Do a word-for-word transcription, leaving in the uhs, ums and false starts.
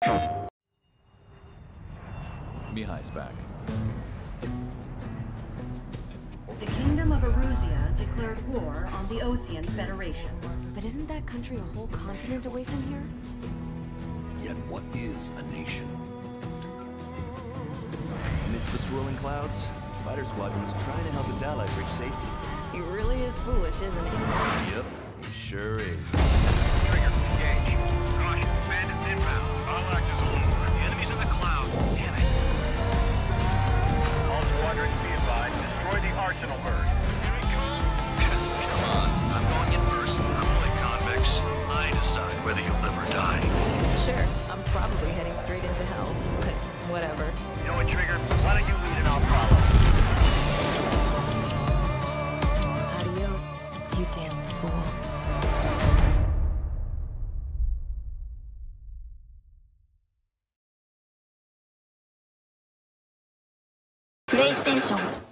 Mihai's back. The Kingdom of Erusea declared war on the Osean Federation. But isn't that country a whole continent away from here? Yet what is a nation? Amidst the swirling clouds, the fighter squadron is trying to help its allies reach safety. He really is foolish, isn't he? Yep, he sure is. Trigger, engage. Caution, bandits inbound. All axis alone. The enemy's in the clouds. Damn it. All squadrons be advised. Destroy the arsenal bird. Here he comes. Come on, I'm going in first. I'm only convicts. I decide whether you'll live or die. Sure, I'm probably heading straight into hell, but whatever. You know what, Trigger? Why don't you lead and I'll follow? Adios, you damn fool. PlayStation